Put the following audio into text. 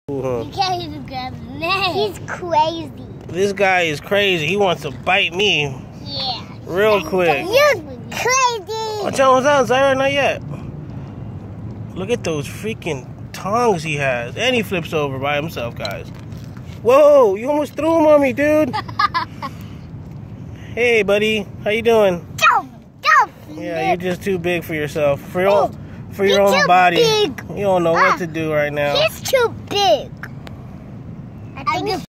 You can't even grab his neck. He's crazy. This guy is crazy. He wants to bite me. Yeah. Real quick. You're crazy. Watch out, Zyra, not yet. Look at those freaking tongs he has. And he flips over by himself, guys. Whoa, you almost threw him on me, dude. Hey, buddy. How you doing? Yeah, you're just too big for yourself. For your own body. Big. You don't know what to do right now. He's too big. I think